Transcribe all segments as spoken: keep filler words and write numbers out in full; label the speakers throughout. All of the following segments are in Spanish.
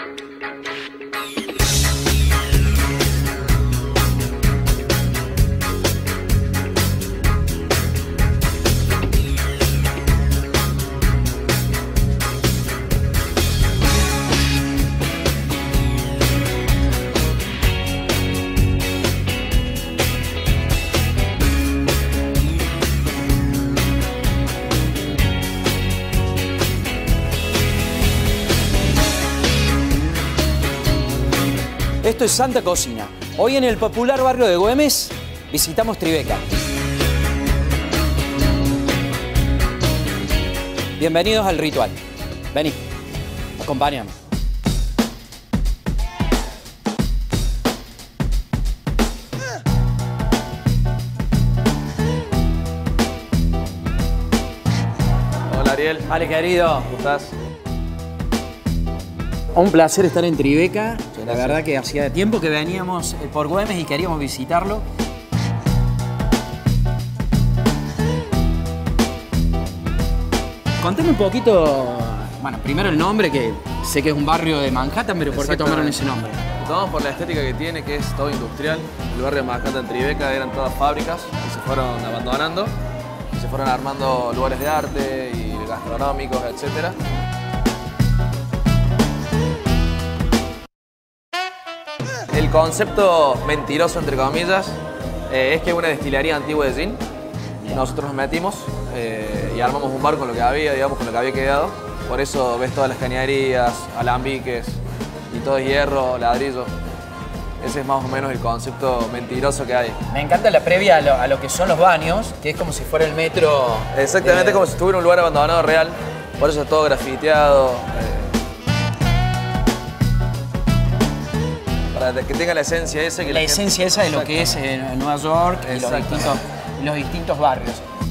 Speaker 1: Esto es Santa Cocina. Hoy en el popular barrio de Güemes visitamos Tribeca. Bienvenidos al ritual. Vení, acompáñame.
Speaker 2: Hola Ariel.
Speaker 1: Vale, querido.
Speaker 2: ¿Cómo estás?
Speaker 1: Un placer estar en Tribeca. La
Speaker 2: Gracias.
Speaker 1: verdad que hacía tiempo que veníamos por Güemes y queríamos visitarlo. Contame un poquito, bueno, primero el nombre, que sé que es un barrio de Manhattan, pero ¿por qué tomaron ese nombre?
Speaker 2: Lo tomamos por la estética que tiene, que es todo industrial. El barrio de Manhattan, Tribeca, eran todas fábricas que se fueron abandonando y se fueron armando lugares de arte y gastronómicos, etcétera. El concepto mentiroso, entre comillas, eh, es que es una destilería antigua de gin. Nosotros nos metimos eh, y armamos un bar con lo que había, digamos, con lo que había quedado. Por eso ves todas las cañerías, alambiques y todo es hierro, ladrillo. Ese es más o menos el concepto mentiroso que hay.
Speaker 1: Me encanta la previa a lo, a lo que son los baños, que es como si fuera el metro.
Speaker 2: Exactamente,
Speaker 1: de...
Speaker 2: como si estuviera un lugar abandonado real. Por eso es todo grafiteado. Eh, para que tenga la esencia esa. Que
Speaker 1: la
Speaker 2: la
Speaker 1: esencia
Speaker 2: gente...
Speaker 1: esa de lo que es en Nueva York y los distintos, los distintos barrios.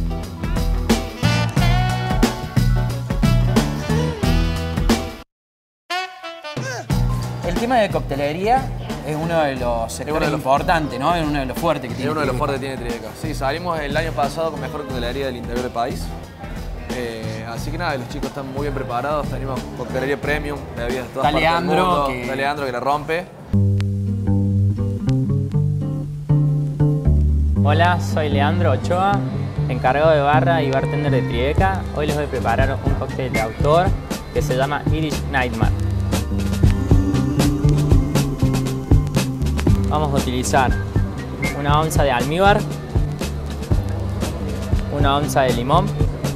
Speaker 1: El tema de coctelería es uno de los sectores
Speaker 2: uno de los...
Speaker 1: importantes, ¿no? Es uno de los fuertes que tiene
Speaker 2: Es uno de los
Speaker 1: Tribeca.
Speaker 2: fuertes que tiene Tribeca. Sí, salimos el año pasado con mejor coctelería del interior del país. Eh, así que nada, los chicos están muy bien preparados. Tenemos coctelería premium, bebidas de todas partes del
Speaker 1: Leandro,
Speaker 2: mundo.
Speaker 1: que...
Speaker 2: Está Leandro que la rompe.
Speaker 3: Hola, soy Leandro Ochoa, encargado de barra y bartender de Tribeca. Hoy les voy a preparar un cóctel de autor que se llama Irish Nightmare. Vamos a utilizar una onza de almíbar, una onza de limón.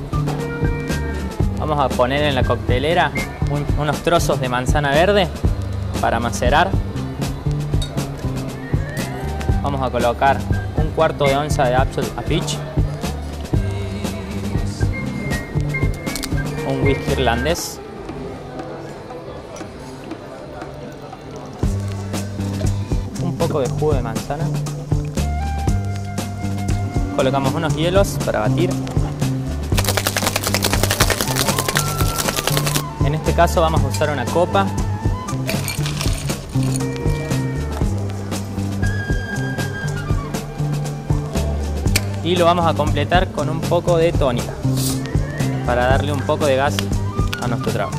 Speaker 3: Vamos a poner en la coctelera un, unos trozos de manzana verde para macerar. Vamos a colocar un cuarto de onza de Apple a Peach, un whisky irlandés, un poco de jugo de manzana, colocamos unos hielos para batir. En este caso vamos a usar una copa. Y lo vamos a completar con un poco de tónica para darle un poco de gas a nuestro trago.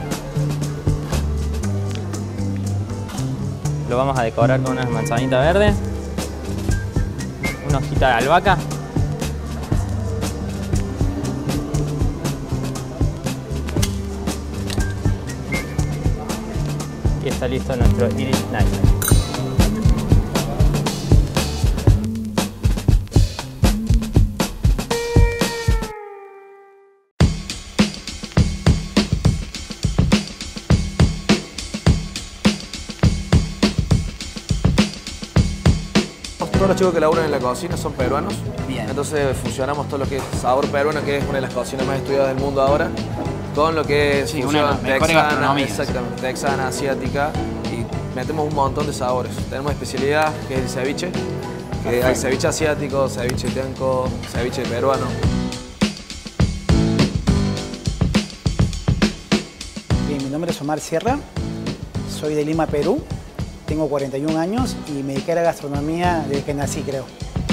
Speaker 3: Lo vamos a decorar con una manzanita verde, una hojita de albahaca y está listo nuestro Irish Nightmare.
Speaker 2: Todos los chicos que laburan en la cocina son peruanos.
Speaker 1: Bien.
Speaker 2: Entonces fusionamos todo lo que es sabor peruano, que es una de las cocinas más estudiadas del mundo ahora, con lo que es
Speaker 1: Sí, una de las
Speaker 2: fusión
Speaker 1: mejores
Speaker 2: texana,
Speaker 1: gastronomías.
Speaker 2: exactamente, texana, asiática, y metemos un montón de sabores. Tenemos especialidad que es el ceviche, que
Speaker 1: Perfecto.
Speaker 2: hay ceviche asiático, ceviche tianco, ceviche peruano.
Speaker 4: Bien, mi nombre es Omar Sierra, soy de Lima, Perú, tengo cuarenta y un años y me dediqué a la gastronomía desde que nací, creo.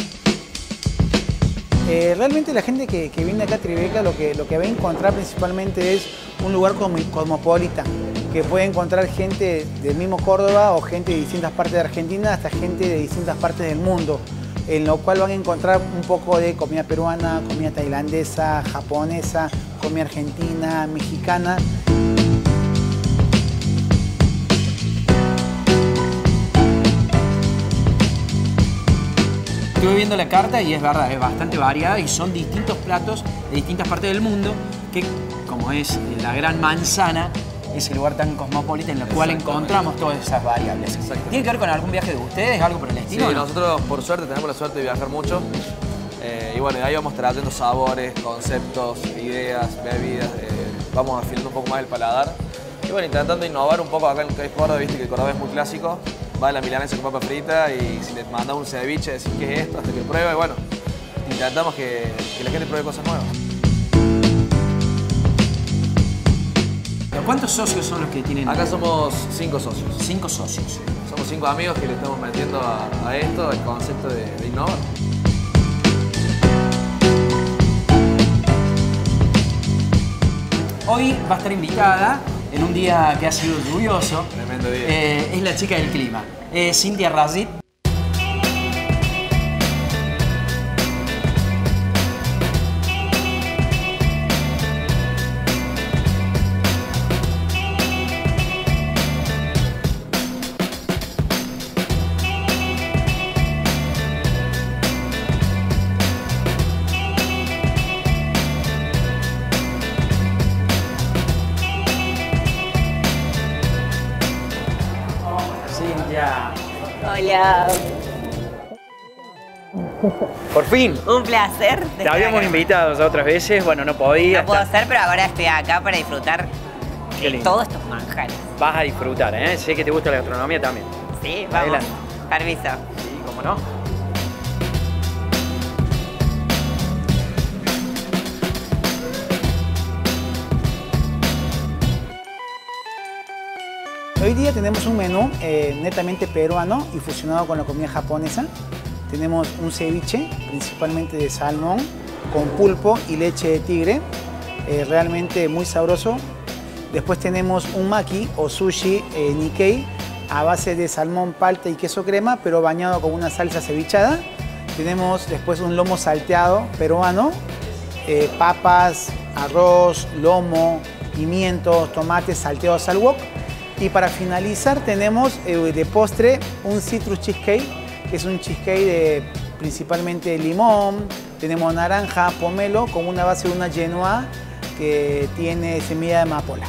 Speaker 4: Eh, realmente la gente que, que viene acá a Tribeca lo que, lo que va a encontrar principalmente es un lugar cosmo- cosmopolita, que puede encontrar gente del mismo Córdoba o gente de distintas partes de Argentina hasta gente de distintas partes del mundo, en lo cual van a encontrar un poco de comida peruana, comida tailandesa, japonesa, comida argentina, mexicana.
Speaker 1: Estuve viendo la carta y es verdad, es bastante variada y son distintos platos de distintas partes del mundo que, como es la Gran Manzana, ese lugar tan cosmopolita en el cual encontramos todas esas variables. ¿Tiene que ver con algún viaje de ustedes, algo por el estilo?
Speaker 2: Sí,
Speaker 1: ¿no?
Speaker 2: nosotros por suerte tenemos la suerte de viajar mucho. Eh, y bueno, de ahí vamos trayendo sabores, conceptos, ideas, bebidas. Eh, vamos afinando un poco más el paladar. Y bueno, intentando innovar un poco acá en el que es Córdoba, viste que el Córdoba es muy clásico. Va a la milanesa con papa frita y si le mandas un ceviche, decís qué es esto hasta que prueba. Y bueno, intentamos que, que la gente pruebe cosas nuevas.
Speaker 1: ¿Cuántos socios son los que tienen?
Speaker 2: Acá somos cinco socios.
Speaker 1: Cinco socios.
Speaker 2: Somos cinco amigos que le estamos metiendo a, a esto, al concepto de, de innovar.
Speaker 1: Hoy va a estar invitada en un día que ha sido lluvioso.
Speaker 2: Tremendo día.
Speaker 1: Eh, es la chica del clima. Eh, Cintia Razit.
Speaker 5: Hola.
Speaker 1: Por fin.
Speaker 5: Un placer.
Speaker 1: Te habíamos invitado otras veces, bueno, no podía.
Speaker 5: No puedo ser, pero ahora estoy acá para disfrutar
Speaker 1: Qué
Speaker 5: de
Speaker 1: lindo.
Speaker 5: todos estos manjares.
Speaker 1: Vas a disfrutar, ¿eh? Sé que te gusta la gastronomía también.
Speaker 5: Sí, vamos.
Speaker 1: Adelante.
Speaker 5: Permiso.
Speaker 1: Sí, cómo no.
Speaker 4: Hoy día tenemos un menú eh, netamente peruano y fusionado con la comida japonesa. Tenemos un ceviche, principalmente de salmón, con pulpo y leche de tigre, eh, realmente muy sabroso. Después tenemos un maki o sushi eh, Nikkei a base de salmón, palta y queso crema, pero bañado con una salsa cevichada. Tenemos después un lomo salteado peruano, eh, papas, arroz, lomo, pimientos, tomates salteados al wok. Y para finalizar tenemos eh, de postre un citrus cheesecake, que es un cheesecake de principalmente limón, tenemos naranja, pomelo, con una base de una genoa que tiene semilla de amapola.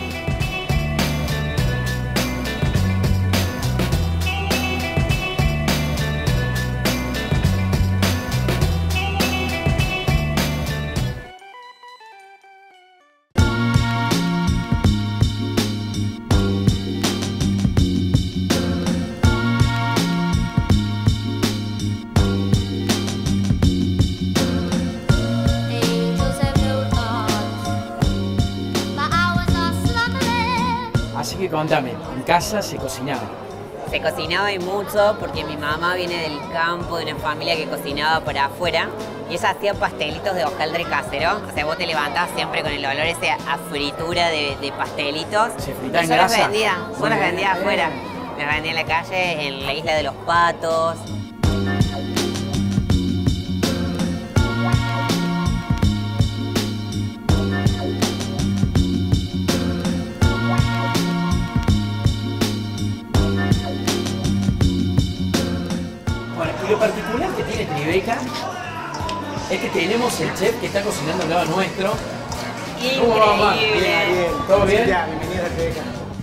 Speaker 1: Así que contame, en casa se cocinaba.
Speaker 5: Se cocinaba y mucho porque mi mamá viene del campo, de una familia que cocinaba para afuera y ella hacía pastelitos de hojaldre casero. O sea, vos te levantabas siempre con el olor ese a fritura de, de pastelitos.
Speaker 1: Se fritaba en
Speaker 5: yo los
Speaker 1: grasa.
Speaker 5: vendía, yo
Speaker 1: Muy
Speaker 5: los
Speaker 1: bien.
Speaker 5: vendía afuera. Me vendía en la calle, en la isla de los Patos.
Speaker 1: Bueno, y lo particular que tiene Tribeca es que tenemos el chef que está cocinando al lado nuestro. ¿Cómo va, Omar?
Speaker 5: Increíble.
Speaker 1: ¿Todo bien?
Speaker 4: Ya, bienvenida a Tribeca.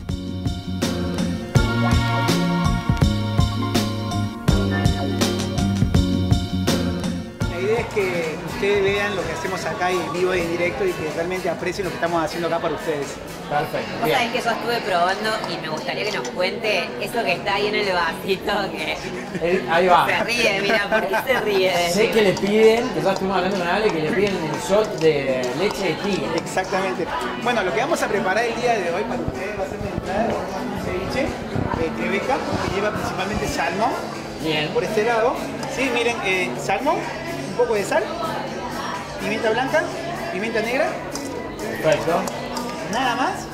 Speaker 4: La idea es que ustedes vean lo que hacemos acá y en vivo y en directo y que realmente aprecien lo que estamos haciendo acá para ustedes.
Speaker 1: Perfecto.
Speaker 5: Vos sabés que yo estuve probando y me gustaría que nos cuente eso que está ahí en el vasito que
Speaker 1: Eh, ahí va.
Speaker 5: se ríe, mira, ¿por qué se ríe?
Speaker 1: Sé que le piden, que ya estuvimos hablando con Ale, que le piden el shot de leche de tigre.
Speaker 4: Exactamente. Bueno, lo que vamos a preparar el día de hoy para ustedes va a ser una entrada, un ceviche de Tribeca que lleva principalmente salmón.
Speaker 1: Bien.
Speaker 4: Por este lado, sí, miren, eh, salmón, un poco de sal, pimienta blanca, pimienta negra,
Speaker 1: Perfecto.
Speaker 4: nada más.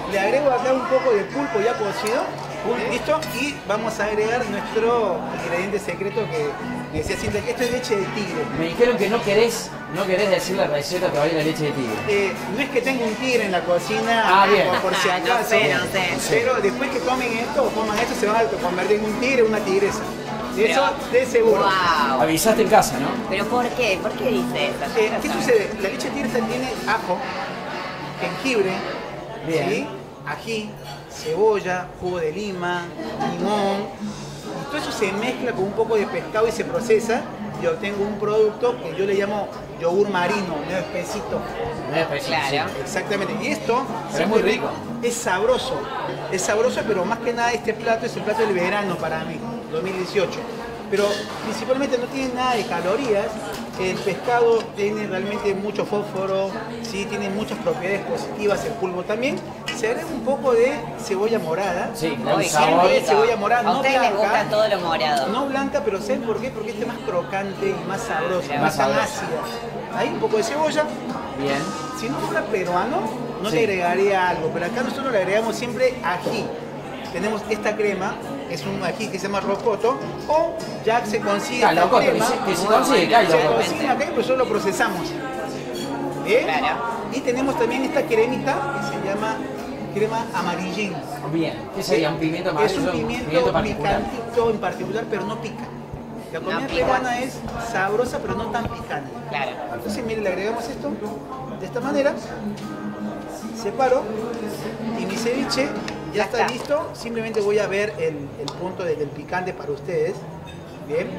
Speaker 4: Le agrego acá un poco de pulpo ya cocido. ¿Listo? Y vamos a agregar nuestro ingrediente secreto que me decía Cintia, que esto es leche de tigre.
Speaker 1: Me dijeron que no querés, no querés decir la receta todavía de la leche de tigre.
Speaker 4: Eh, no es que tenga un tigre en la cocina,
Speaker 1: Ah, bien.
Speaker 4: por, por si acaso.
Speaker 5: No sé, no sé.
Speaker 4: Pero después que comen esto o coman esto, se van a convertir en un tigre o una tigresa.
Speaker 5: Pero-
Speaker 4: Eso de seguro.
Speaker 5: Wow.
Speaker 1: Avisaste en casa, ¿no?
Speaker 5: ¿Pero por qué? ¿Por qué dice eso?
Speaker 4: Eh, ¿Qué sucede? La leche de tigre tiene ajo, jengibre,
Speaker 1: Bien.
Speaker 4: ¿sí? Ají, cebolla, jugo de lima, limón. Y todo eso se mezcla con un poco de pescado y se procesa y obtengo un producto que yo le llamo yogur marino, medio espesito.
Speaker 5: Claro.
Speaker 4: Exactamente. Y esto
Speaker 1: Pero es muy rico.
Speaker 4: es sabroso. Es sabroso, pero más que nada este plato es el plato del verano para mí, dos mil dieciocho. Pero principalmente no tiene nada de calorías. El pescado tiene realmente mucho fósforo, sí, tiene muchas propiedades positivas, el pulpo también. Se agrega un poco de cebolla morada.
Speaker 1: Sí, le da un
Speaker 5: Uy, qué
Speaker 1: sabor.
Speaker 5: rico.
Speaker 4: Cebolla morada,
Speaker 5: A
Speaker 4: no
Speaker 5: ustedes les
Speaker 4: blanca.
Speaker 5: gusta todo lo morado.
Speaker 4: No blanca, pero ¿saben por qué? Porque este es más crocante y más sabroso,
Speaker 5: Más
Speaker 4: más tan
Speaker 1: sabroso.
Speaker 4: ácida. Ahí un poco de cebolla.
Speaker 1: Bien.
Speaker 4: Si no fuera peruano, no
Speaker 1: Sí.
Speaker 4: te agregaría algo, pero acá nosotros le agregamos siempre ají. Tenemos esta crema, es un ají que se llama rocoto, o ya se consigue
Speaker 1: Ah,
Speaker 4: esta
Speaker 1: locoto, que
Speaker 4: crema.
Speaker 1: se- que se
Speaker 5: Muy
Speaker 1: consigue,
Speaker 5: bueno,
Speaker 1: claro,
Speaker 4: Se
Speaker 1: locoto.
Speaker 4: consigue acá y pues solo lo procesamos. ¿Bien?
Speaker 5: Claro.
Speaker 4: Y tenemos también esta cremita que se llama crema amarillín.
Speaker 1: Bien. ¿Qué sería? ¿Un pimiento amarillo?
Speaker 4: Es un pimiento,
Speaker 1: particular.
Speaker 4: picantito en particular, pero no pica. La comida
Speaker 5: No pica.
Speaker 4: peruana es sabrosa, pero no tan picante.
Speaker 5: Claro.
Speaker 4: Entonces, mire, le agregamos esto de esta manera. Separo y mi ceviche ya
Speaker 5: Ya
Speaker 4: está,
Speaker 5: está.
Speaker 4: listo. Simplemente voy a ver el, el punto de- del picante para ustedes. Bien.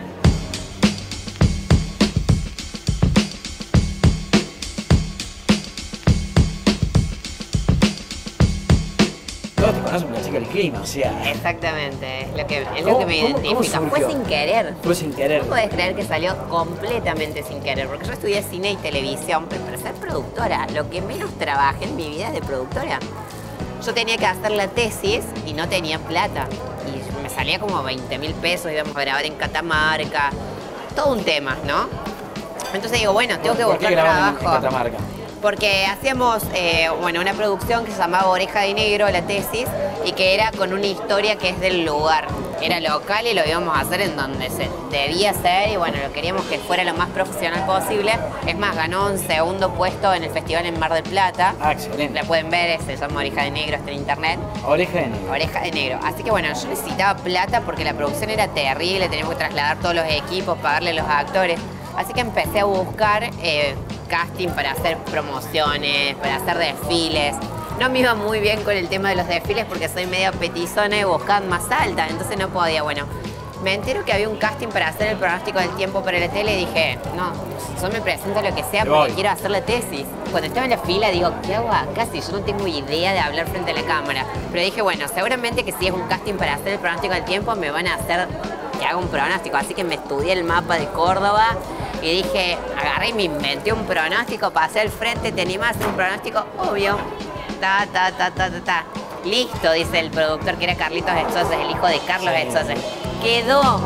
Speaker 1: Todos te conocen por la chica del clima, o sea.
Speaker 5: Exactamente, es lo que, es
Speaker 1: ¿Cómo-
Speaker 5: lo que me
Speaker 1: cómo- cómo
Speaker 5: identifica. Fue
Speaker 1: surgió?
Speaker 5: sin querer.
Speaker 1: Fue sin querer.
Speaker 5: No podés creer que salió completamente sin querer, porque yo estudié cine y televisión, pero para ser productora, lo que menos trabajé en mi vida es de productora. Yo tenía que hacer la tesis y no tenía plata. Y me salía como veinte mil pesos, íbamos a grabar en Catamarca. Todo un tema, ¿no? Entonces digo, bueno, tengo que
Speaker 1: ¿Por qué
Speaker 5: buscar
Speaker 1: grababan en- en
Speaker 5: trabajo.
Speaker 1: Catamarca?
Speaker 5: Porque hacíamos eh, bueno, una producción que se llamaba Oreja de Negro, la tesis, y que era con una historia que es del lugar. Era local y lo íbamos a hacer en donde se debía ser y bueno, lo queríamos que fuera lo más profesional posible. Es más, ganó un segundo puesto en el festival en Mar del Plata.
Speaker 1: Ah, excelente.
Speaker 5: La pueden ver, se llama Oreja de Negro, está en internet.
Speaker 1: Oreja de negro.
Speaker 5: Oreja de Negro. Así que bueno, yo necesitaba plata porque la producción era terrible, teníamos que trasladar todos los equipos, pagarle a los actores. Así que empecé a buscar eh, casting para hacer promociones, para hacer desfiles. No me iba muy bien con el tema de los desfiles porque soy medio petizona y buscaba más alta, entonces no podía. Bueno, me entero que había un casting para hacer el pronóstico del tiempo para la tele y dije, no, yo me presento lo que sea
Speaker 1: Me
Speaker 5: porque
Speaker 1: voy.
Speaker 5: quiero hacer la tesis. Cuando estaba en la fila digo, ¿qué hago acá si yo no tengo idea de hablar frente a la cámara? Pero dije, bueno, seguramente que si es un casting para hacer el pronóstico del tiempo me van a hacer que haga un pronóstico. Así que me estudié el mapa de Córdoba y dije, agarré y me inventé un pronóstico, pasé al frente, ¿te animás a hacer un pronóstico? Obvio. Ta, ta, ta, ta, ta, ta. Listo, dice el productor que era Carlitos Etzoses, el hijo de Carlos Etzoses. Quedó.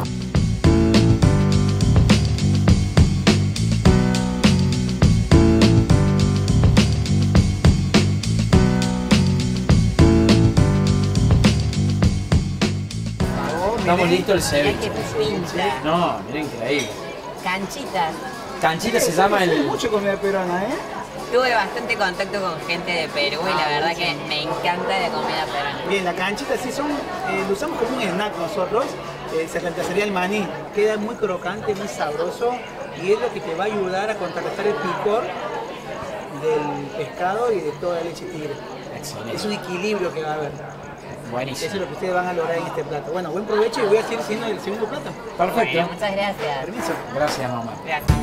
Speaker 1: Estamos listos el
Speaker 5: Mirá
Speaker 1: ceviche.
Speaker 5: qué pinta.
Speaker 1: No, mira, increíble.
Speaker 5: Canchitas.
Speaker 1: Canchita se llama el.
Speaker 4: Mucho comida peruana, ¿eh?
Speaker 5: Tuve bastante contacto con gente de Perú y la verdad que me encanta la comida peruana.
Speaker 4: Bien, la canchita sí son, eh, lo usamos como un snack nosotros, eh, se reemplazaría el maní, queda muy crocante, muy sabroso y es lo que te va a ayudar a contrarrestar el picor del pescado y de toda la leche tigre.
Speaker 1: Excelente.
Speaker 4: Es un equilibrio que va a haber.
Speaker 1: Buenísimo.
Speaker 4: Eso es lo que ustedes van a lograr en este plato. Bueno, buen provecho y voy a seguir siendo el segundo plato.
Speaker 1: Perfecto.
Speaker 5: Bueno, muchas gracias.
Speaker 4: Permiso.
Speaker 1: Gracias, mamá.
Speaker 5: Gracias.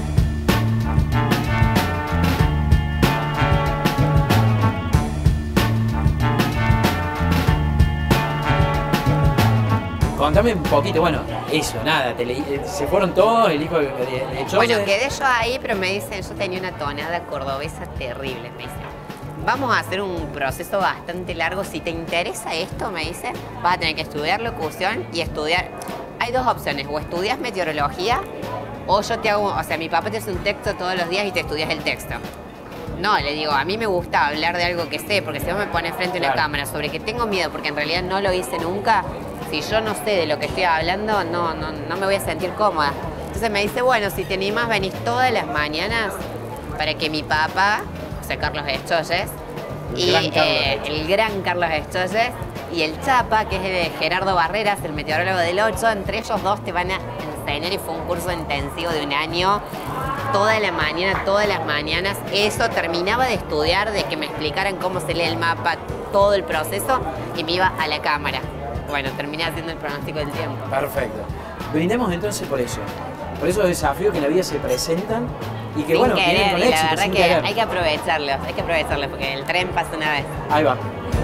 Speaker 1: Contame un poquito, bueno, eso, nada, te le- eh, se fueron todos, el hijo de, de, de Chose.
Speaker 5: Bueno, quedé yo ahí, pero me dicen, yo tenía una tonada cordobesa terrible, me dicen. Vamos a hacer un proceso bastante largo. Si te interesa esto, me dice, vas a tener que estudiar locución y estudiar. Hay dos opciones, o estudias meteorología o yo te hago, o sea, mi papá te hace un texto todos los días y te estudias el texto. No, le digo, a mí me gusta hablar de algo que sé, porque si vos me pones frente a una
Speaker 1: Claro.
Speaker 5: cámara sobre que tengo miedo, porque en realidad no lo hice nunca, si yo no sé de lo que estoy hablando, no, no, no me voy a sentir cómoda. Entonces me dice, bueno, si te animás, venís todas las mañanas para que mi papá, o sea, Carlos Estoyes,
Speaker 1: El
Speaker 5: y
Speaker 1: gran Carlos
Speaker 5: eh,
Speaker 1: Estoyes.
Speaker 5: el gran Carlos Estoyes, y el Chapa, que es de Gerardo Barreras, el meteorólogo del ocho, entre ellos dos te van a enseñar, y fue un curso intensivo de un año, toda la mañana, todas las mañanas. Eso, terminaba de estudiar, de que me explicaran cómo se lee el mapa, todo el proceso, y me iba a la cámara. Bueno, terminé haciendo el pronóstico del tiempo.
Speaker 1: Perfecto. Brindemos entonces por eso. Por esos desafíos que en la vida se presentan y que,
Speaker 5: Sin
Speaker 1: bueno,
Speaker 5: querer,
Speaker 1: vienen con
Speaker 5: y la
Speaker 1: éxito,
Speaker 5: verdad
Speaker 1: sin
Speaker 5: que
Speaker 1: querer.
Speaker 5: hay que aprovecharlos, hay que aprovecharlos, porque el tren pasa una vez.
Speaker 1: Ahí va.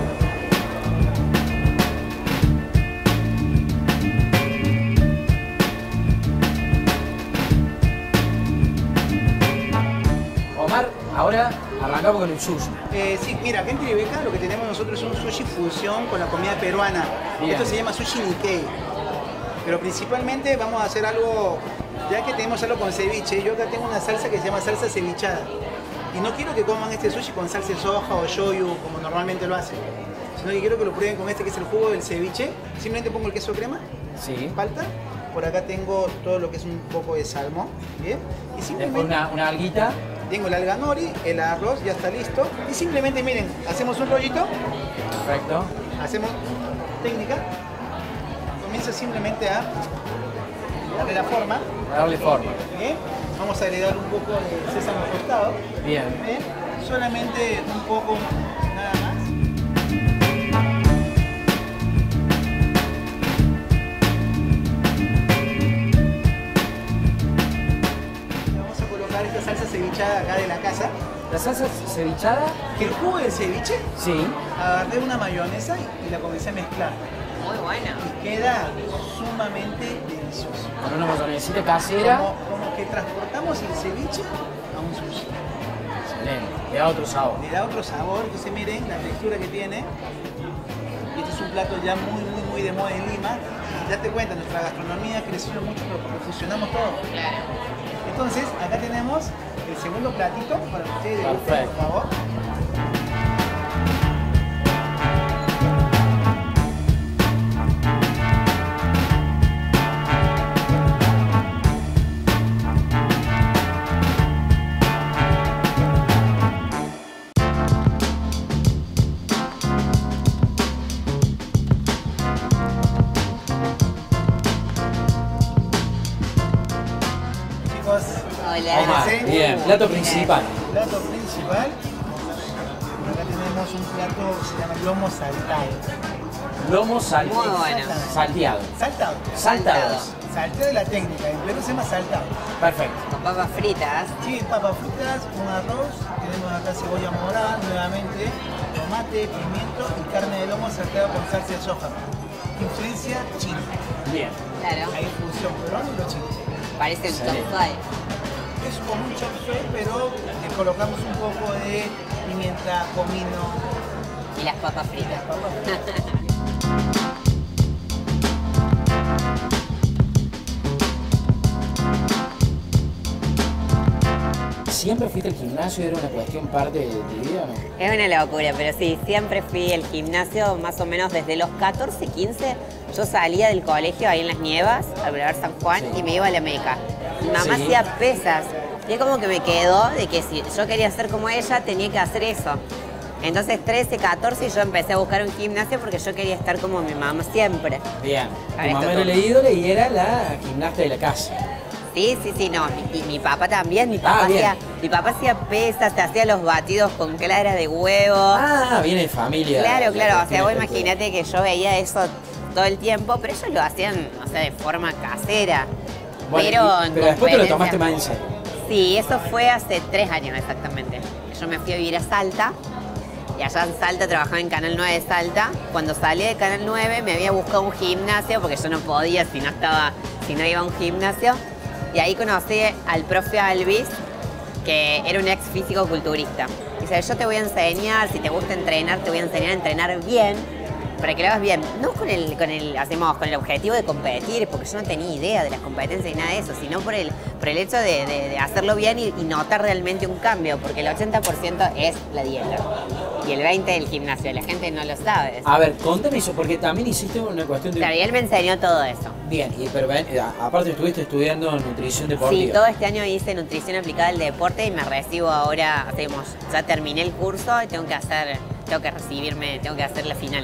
Speaker 1: Omar, ahora arrancamos con el sushi.
Speaker 4: Eh, sí, mira, acá en Tribeca lo que tenemos nosotros es un sushi fusión con la comida peruana.
Speaker 1: Bien.
Speaker 4: Esto se llama sushi Nikkei. Pero principalmente vamos a hacer algo, ya que tenemos algo con ceviche, yo acá tengo una salsa que se llama salsa cevichada. Y no quiero que coman este sushi con salsa de soja o shoyu, como normalmente lo hacen. Sino que quiero que lo prueben con este que es el jugo del ceviche. Simplemente pongo el queso crema,
Speaker 1: Sí.
Speaker 4: palta. Por acá tengo todo lo que es un poco de salmón. ¿Bien? Y
Speaker 1: Después
Speaker 4: simplemente...
Speaker 1: una, una alguita.
Speaker 4: Tengo el alga nori, el arroz, ya está listo. Y simplemente, miren, hacemos un rollito,
Speaker 1: Perfecto.
Speaker 4: hacemos técnica. Comienza simplemente a darle la forma.
Speaker 1: A darle forma.
Speaker 4: Bien. Vamos a agregar un poco de sésamo tostado.
Speaker 1: Bien.
Speaker 4: Bien. Solamente un poco, nada más. Vamos a colocar esta salsa cevichada acá de la casa.
Speaker 1: La salsa cevichada.
Speaker 4: Que el jugo del ceviche,
Speaker 1: Sí.
Speaker 4: agarré una mayonesa y la comencé a mezclar.
Speaker 5: Muy bueno.
Speaker 4: Y queda sumamente delicioso.
Speaker 1: Con una mayonesita casera.
Speaker 4: Como, como que transportamos el ceviche a un sushi.
Speaker 1: Excelente. Le da otro sabor.
Speaker 4: Le da otro sabor, entonces miren la textura que tiene. Y este es un plato ya muy, muy, muy de moda en Lima. Y date cuenta, nuestra gastronomía ha crecido mucho pero porque fusionamos todo.
Speaker 5: Claro.
Speaker 4: Entonces, acá tenemos el segundo platito para que ustedes degusten,
Speaker 1: Perfecto.
Speaker 4: por favor. Chicos,
Speaker 5: Hola.
Speaker 1: Omar,
Speaker 4: Sí.
Speaker 1: bien. Plato principal.
Speaker 4: plato principal. Acá tenemos un plato que se llama lomo saltado.
Speaker 1: Lomo sal
Speaker 5: Muy bueno.
Speaker 1: salteado.
Speaker 4: Saltado.
Speaker 1: Saltado.
Speaker 4: Salteo de la técnica, en Perú se llama saltado.
Speaker 1: Perfecto.
Speaker 5: Con papas fritas.
Speaker 4: Sí, papas fritas, un arroz, tenemos acá cebolla morada, nuevamente, tomate, pimiento y carne de lomo salteada con salsa de soja. Influencia china.
Speaker 1: Bien.
Speaker 5: Claro.
Speaker 4: Hay fusión peruano y lo chino.
Speaker 5: Parece el top
Speaker 1: Excelente.
Speaker 5: five.
Speaker 4: Es como un chop suey, pero le colocamos un poco de pimienta, comino,
Speaker 5: Y las papas fritas.
Speaker 4: papas fritas.
Speaker 1: ¿Siempre fuiste al gimnasio? ¿Era una cuestión parte de tu vida o no?
Speaker 5: Es una locura, pero sí, siempre fui al gimnasio más o menos desde los catorce, quince. Yo salía del colegio ahí en Las Nievas, al Boulevard San Juan,
Speaker 1: Sí.
Speaker 5: y me iba a la Meca. Mi mamá
Speaker 1: Sí.
Speaker 5: hacía pesas. Y es como que me quedó de que si yo quería ser como ella, tenía que hacer eso. Entonces, trece, catorce, y yo empecé a buscar un gimnasio porque yo quería estar como mi mamá siempre.
Speaker 1: Bien.
Speaker 5: Ahí
Speaker 1: Tu mamá
Speaker 5: está
Speaker 1: era
Speaker 5: todo.
Speaker 1: el ídolo y era la gimnasta de la casa.
Speaker 5: Sí, sí, sí, no. Mi, y mi papá también. Mi papá,
Speaker 1: Ah, bien.
Speaker 5: hacía, mi papá hacía pesas, te hacía los batidos con clara de huevo.
Speaker 1: Ah, viene de familia.
Speaker 5: Claro,
Speaker 1: La
Speaker 5: claro, o sea,
Speaker 1: cuestión
Speaker 5: vos
Speaker 1: esta
Speaker 5: imagínate que yo veía eso todo el tiempo, pero ellos lo hacían, o sea, de forma casera.
Speaker 1: Bueno,
Speaker 5: pero
Speaker 1: y-
Speaker 5: en
Speaker 1: pero después te lo
Speaker 5: competencia-
Speaker 1: tomaste más en serio.
Speaker 5: Sí, eso fue hace tres años exactamente. Yo me fui a vivir a Salta, y allá en Salta trabajaba en Canal nueve de Salta. Cuando salí de Canal nueve me había buscado un gimnasio, porque yo no podía si no estaba, si no iba a un gimnasio. Y ahí conocí al profe Alvis, que era un ex físico-culturista. Dice, yo te voy a enseñar, si te gusta entrenar, te voy a enseñar a entrenar bien. para que lo hagas bien. No con el, con el, hacemos, con el objetivo de competir, porque yo no tenía idea de las competencias y nada de eso, sino por el, por el hecho de, de, de hacerlo bien y, y notar realmente un cambio, porque el ochenta por ciento es la dieta y el veinte por ciento el gimnasio. La gente no lo sabe.
Speaker 1: A ver, contame eso, porque también hiciste una cuestión de...
Speaker 5: Claro, y él me enseñó todo eso.
Speaker 1: Bien, y, pero ven, aparte estuviste estudiando nutrición deportiva.
Speaker 5: Sí, todo este año hice nutrición aplicada al deporte y me recibo ahora, hacemos, ya terminé el curso y tengo que hacer, tengo que recibirme, tengo que hacer la final.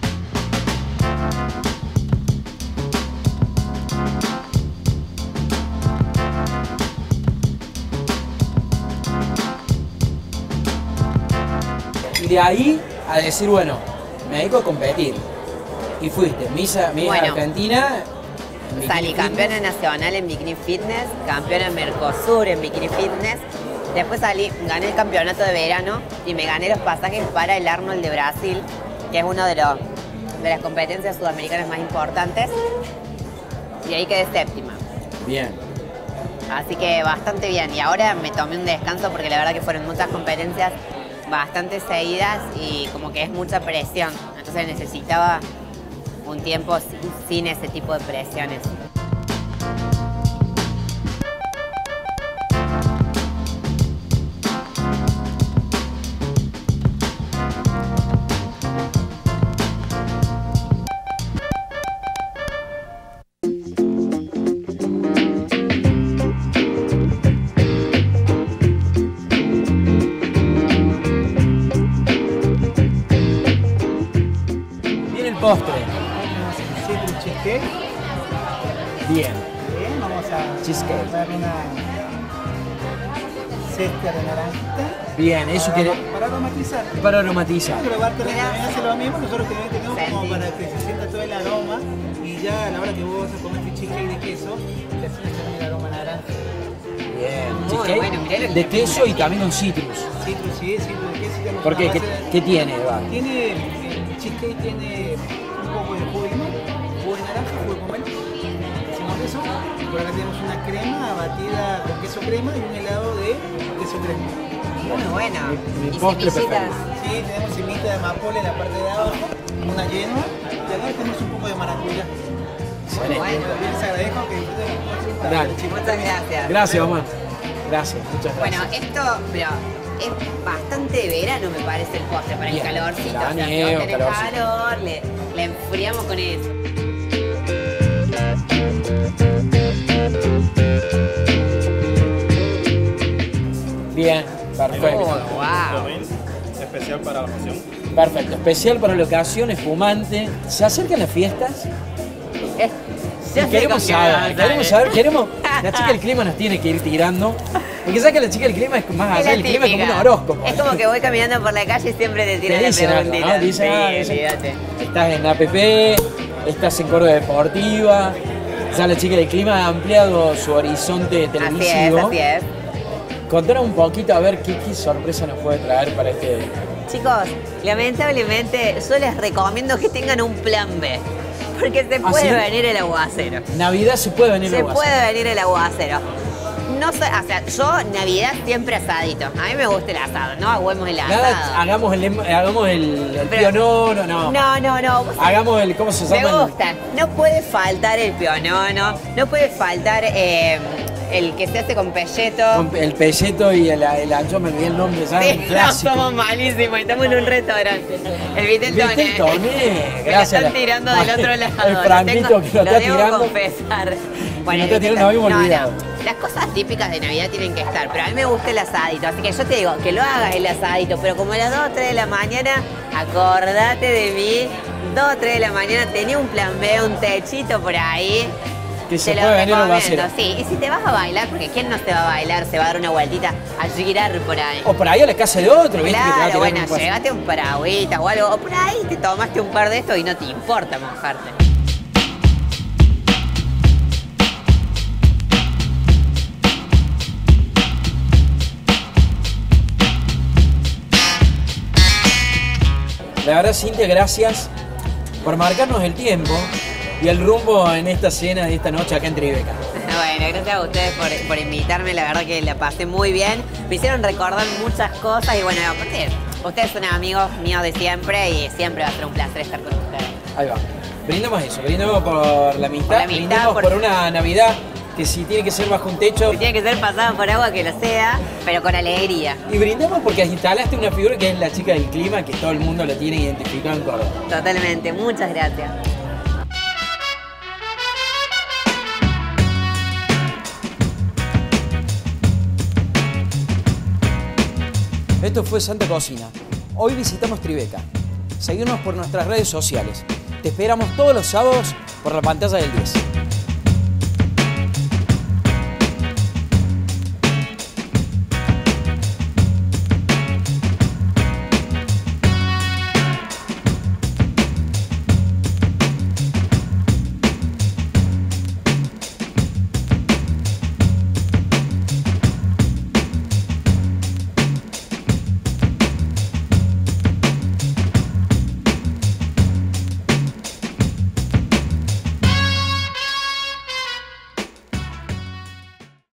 Speaker 1: Y de ahí a decir, bueno, me dedico a competir. Y fuiste, Misa, Miss
Speaker 5: Bueno.
Speaker 1: Argentina. en
Speaker 5: Salí
Speaker 1: bikini
Speaker 5: campeona
Speaker 1: fitness.
Speaker 5: nacional en Bikini Fitness, campeona en Mercosur en Bikini Fitness. Después salí, gané el campeonato de verano y me gané los pasajes para el Arnold de Brasil, que es uno de, los, de las competencias sudamericanas más importantes. Y ahí quedé séptima.
Speaker 1: Bien.
Speaker 5: Así que bastante bien. Y ahora me tomé un descanso porque la verdad que fueron muchas competencias bastante seguidas y como que es mucha presión. Entonces necesitaba un tiempo sin, sin ese tipo de presiones.
Speaker 1: Viene el postre.
Speaker 4: Citrus cheesecake.
Speaker 1: Bien.
Speaker 4: Bien, vamos a
Speaker 1: Cheesecake.
Speaker 4: dar una cesta de naranjita.
Speaker 1: Bien, eso
Speaker 4: para,
Speaker 1: quiere.
Speaker 4: para aromatizar.
Speaker 1: Para aromatizar.
Speaker 4: Creo que Bartender también hace lo mismo, nosotros también tenemos como
Speaker 5: Sí.
Speaker 4: para que se sienta todo el aroma y ya a la hora que vos vas a comer tu cheesecake de queso, te sientes también el aroma naranja.
Speaker 1: Bien.
Speaker 5: Muy
Speaker 1: Cheesecake
Speaker 5: bueno, mirá lo que
Speaker 1: de
Speaker 5: me
Speaker 1: queso y
Speaker 5: gusta.
Speaker 1: también con citrus.
Speaker 4: Citrus, sí, citrus de queso. tenemos
Speaker 1: ¿Por qué?
Speaker 4: una
Speaker 1: ¿Qué,
Speaker 4: base de-
Speaker 1: qué tiene, Eva?
Speaker 4: Tiene, el cheesecake tiene un poco de jugo de limón, jugo de naranja, jugo de pomelo. Hacemos eso, por acá tenemos una crema batida con queso crema y un helado de queso crema.
Speaker 5: Muy bueno.
Speaker 1: Mi- mi
Speaker 5: Y
Speaker 1: postre
Speaker 5: semillitas.
Speaker 4: Sí, tenemos semillita de amapola en la parte de abajo, una yenua, y acá tenemos un poco de maracuyá.
Speaker 1: Excelente.
Speaker 5: Bueno.
Speaker 4: Bien, les agradezco que disfruten.
Speaker 1: Dale.
Speaker 5: Muchas gracias.
Speaker 1: Gracias, mamá. Gracias, muchas gracias.
Speaker 5: Bueno, esto, pero es bastante de verano, me parece, el postre, para
Speaker 1: Bien,
Speaker 5: el calorcito. O sea, si
Speaker 1: veraniego,
Speaker 5: vos tenés
Speaker 1: calorcito.
Speaker 5: calor, le, le enfriamos con eso.
Speaker 1: Bien, perfecto.
Speaker 5: Oh, wow.
Speaker 6: Budín especial para la ocasión.
Speaker 1: Perfecto. Especial para la ocasión, espumante. ¿Se acercan las fiestas?
Speaker 5: Eh, ya sé
Speaker 1: Queremos
Speaker 5: con qué me vas a
Speaker 1: saber, queremos
Speaker 5: salir.
Speaker 1: saber, queremos. La chica del clima nos tiene que ir tirando. Porque sabes que la chica del clima es más
Speaker 5: Es
Speaker 1: allá
Speaker 5: la
Speaker 1: del clima, es como un
Speaker 5: típica.
Speaker 1: horóscopo.
Speaker 5: Es como que voy caminando por la calle y siempre te
Speaker 1: Te
Speaker 5: tiran la
Speaker 1: dicen algo,
Speaker 5: preguntita.
Speaker 1: ¿no? Dicen, ah,
Speaker 5: Sí,
Speaker 1: dicen,
Speaker 5: olvídate.
Speaker 1: estás en A P P, estás en Córdoba Deportiva. Ya la chica del clima ha ampliado su horizonte
Speaker 5: Así es,
Speaker 1: televisivo.
Speaker 5: así es.
Speaker 1: Contanos un poquito a ver qué, qué sorpresa nos puede traer para este.
Speaker 5: Chicos, lamentablemente yo les recomiendo que tengan un plan B. Porque se
Speaker 1: ¿Ah,
Speaker 5: puede
Speaker 1: sí?
Speaker 5: venir el aguacero.
Speaker 1: Navidad se puede venir
Speaker 5: Se
Speaker 1: a Guasón.
Speaker 5: puede venir el aguacero. No sé, o sea, yo Navidad siempre asadito. A mí me gusta el asado, no aguemos el asado.
Speaker 1: Nada, hagamos el, hagamos el, el
Speaker 5: Pero-
Speaker 1: pionono, no.
Speaker 5: No, no, no. vos-
Speaker 1: Hagamos el, ¿cómo se
Speaker 5: Me
Speaker 1: llama? El-
Speaker 5: gustan. No puede faltar el pionono, no puede faltar eh, el que se hace con pelleto.
Speaker 1: con el pelleto y el, el ancho, me olvidé el nombre, ¿sabes?
Speaker 5: Sí,
Speaker 1: Un
Speaker 5: no,
Speaker 1: clásico.
Speaker 5: somos malísimos, estamos en un restaurante. El Vitel Toné.
Speaker 1: Vitel Toné,
Speaker 5: Me lo
Speaker 1: gracias.
Speaker 5: están tirando del otro lado.
Speaker 1: El
Speaker 5: lo
Speaker 1: Franquito
Speaker 5: tengo-
Speaker 1: que lo está
Speaker 5: debo
Speaker 1: tirando.
Speaker 5: confesar. Bueno,
Speaker 1: Lo está
Speaker 5: el
Speaker 1: tirando,
Speaker 5: Vitel-
Speaker 1: nos habíamos
Speaker 5: no,
Speaker 1: olvidado.
Speaker 5: no. Las cosas típicas de Navidad tienen que estar, pero a mí me gusta el asadito, así que yo te digo que lo hagas el asadito, pero como a las dos o tres de la mañana, acordate de mí, dos o tres de la mañana tenía un plan B, un techito por ahí.
Speaker 1: Que se
Speaker 5: Te lo
Speaker 1: puede venir a
Speaker 5: recomiendo,
Speaker 1: Guasero.
Speaker 5: sí. Y si te vas a bailar, porque ¿quién no se va a bailar? Se va a dar una vueltita a girar por ahí.
Speaker 1: O por ahí a la casa de otro, ¿viste? que te va a
Speaker 5: Claro,
Speaker 1: tirar
Speaker 5: bueno,
Speaker 1: un paso.
Speaker 5: llévate un paragüita o algo. O por ahí te tomaste un par de estos y no te importa mojarte.
Speaker 1: La verdad, Cintia, gracias por marcarnos el tiempo y el rumbo en esta cena de esta noche acá en Tribeca.
Speaker 5: Bueno, gracias a ustedes por, por invitarme, la verdad que la pasé muy bien. Me hicieron recordar muchas cosas y bueno, aparte Ustedes son amigos míos de siempre y siempre va a ser un placer estar con ustedes.
Speaker 1: Ahí va. Brindamos eso, brindamos por la amistad,
Speaker 5: Por la amistad,
Speaker 1: brindamos por...
Speaker 5: por-
Speaker 1: una Navidad que si tiene que ser bajo un techo.
Speaker 5: Si tiene que ser pasado por agua, que lo sea, pero con alegría.
Speaker 1: Y brindamos porque instalaste una figura que es la chica del clima, que todo el mundo la tiene identificado en Córdoba.
Speaker 5: Totalmente, muchas gracias.
Speaker 1: Esto fue Santa Cocina. Hoy visitamos Tribeca. Seguirnos por nuestras redes sociales. Te esperamos todos los sábados por la pantalla del diez.